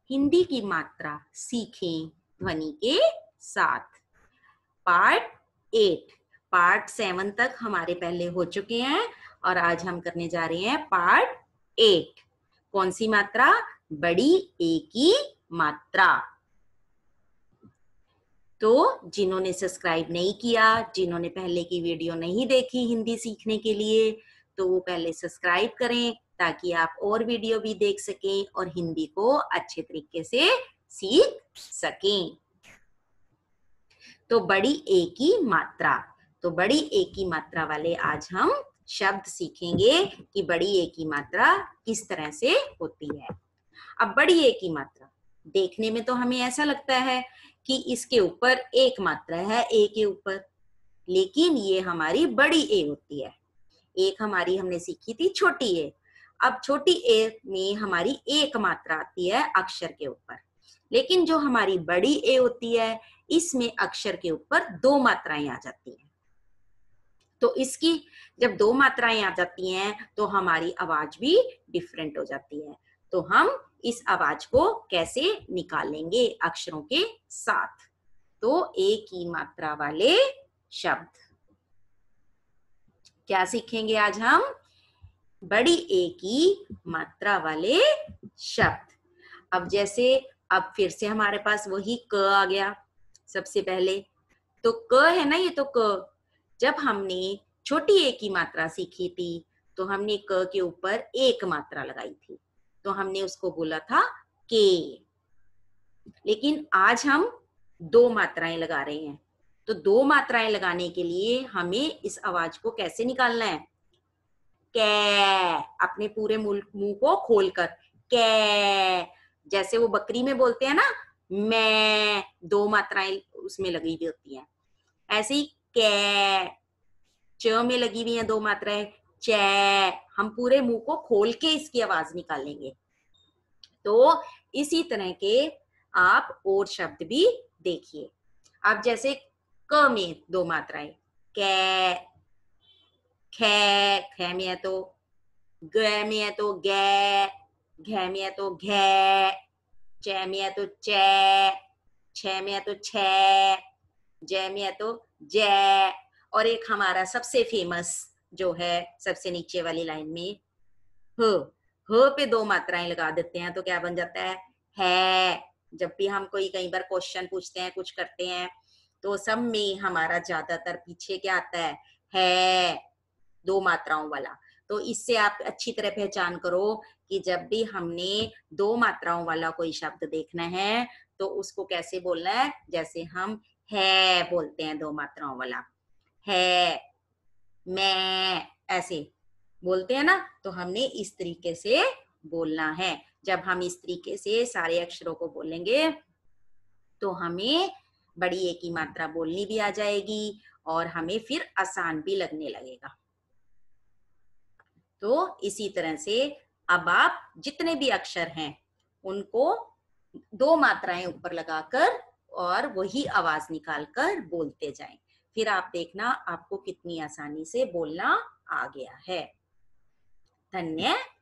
हिंदी की मात्रा सीखें ध्वनि के साथ। पार्ट 8, पार्ट 7 तक हमारे पहले हो चुके हैं और आज हम करने जा रहे हैं पार्ट 8। कौन सी मात्रा? बड़ी ए की मात्रा। तो जिन्होंने सब्सक्राइब नहीं किया, जिन्होंने पहले की वीडियो नहीं देखी हिंदी सीखने के लिए, तो वो पहले सब्सक्राइब करें ताकि आप और वीडियो भी देख सकें और हिंदी को अच्छे तरीके से सीख सकें। तो बड़ी ए की मात्रा, तो बड़ी ए की मात्रा वाले आज हम शब्द सीखेंगे कि बड़ी ए की मात्रा किस तरह से होती है। अब बड़ी ए की मात्रा देखने में तो हमें ऐसा लगता है कि इसके ऊपर एक मात्रा है ए के ऊपर, लेकिन ये हमारी बड़ी ए होती है। एक हमारी हमने सीखी थी छोटी ए। अब छोटी ए में हमारी एक मात्रा आती है अक्षर के ऊपर, लेकिन जो हमारी बड़ी ए होती है इसमें अक्षर के ऊपर दो मात्राएं आ जाती हैं। तो इसकी जब दो मात्राएं आ जाती हैं तो हमारी आवाज भी डिफरेंट हो जाती है। तो हम इस आवाज को कैसे निकालेंगे अक्षरों के साथ? तो ए की मात्रा वाले शब्द क्या सीखेंगे आज हम? बड़ी ए की मात्रा वाले शब्द। अब जैसे अब फिर से हमारे पास वही क आ गया सबसे पहले। तो क है ना, ये तो क। जब हमने छोटी ए की मात्रा सीखी थी तो हमने क के ऊपर एक मात्रा लगाई थी, तो हमने उसको बोला था के। लेकिन आज हम दो मात्राएं लगा रहे हैं। तो दो मात्राएं लगाने के लिए हमें इस आवाज को कैसे निकालना है? कै, अपने पूरे मुंह को खोलकर कै। जैसे वो बकरी में बोलते हैं ना, मैं, दो मात्राएं उसमें लगी हुई होती हैं। ऐसे ही कै, च में लगी हुई हैं दो मात्राएं, चै। हम पूरे मुंह को खोल के इसकी आवाज निकालेंगे। तो इसी तरह के आप और शब्द भी देखिए। अब जैसे क में दो मात्राएं, कै, खे, खे में है तो, ग में है तो गे, घे में है तो घे, चे में है तो चे, छे में है तो छे, जय में है तो जय। और एक हमारा सबसे फेमस जो है सबसे नीचे वाली लाइन में ह पे दो मात्राएं लगा देते हैं तो क्या बन जाता है। जब भी हम कोई कई बार क्वेश्चन पूछते हैं, कुछ करते हैं, तो सब में हमारा ज्यादातर पीछे क्या आता है, दो मात्राओं वाला। तो इससे आप अच्छी तरह पहचान करो कि जब भी हमने दो मात्राओं वाला कोई शब्द देखना है तो उसको कैसे बोलना है। जैसे हम है बोलते हैं दो मात्राओं वाला, है, मैं, ऐसे बोलते हैं ना, तो हमने इस तरीके से बोलना है। जब हम इस तरीके से सारे अक्षरों को बोलेंगे तो हमें बड़ी ए की मात्रा बोलनी भी आ जाएगी और हमें फिर आसान भी लगने लगेगा। तो इसी तरह से अब आप जितने भी अक्षर हैं उनको दो मात्राएं ऊपर लगाकर और वही आवाज निकालकर बोलते जाएं। फिर आप देखना आपको कितनी आसानी से बोलना आ गया है। धन्यवाद।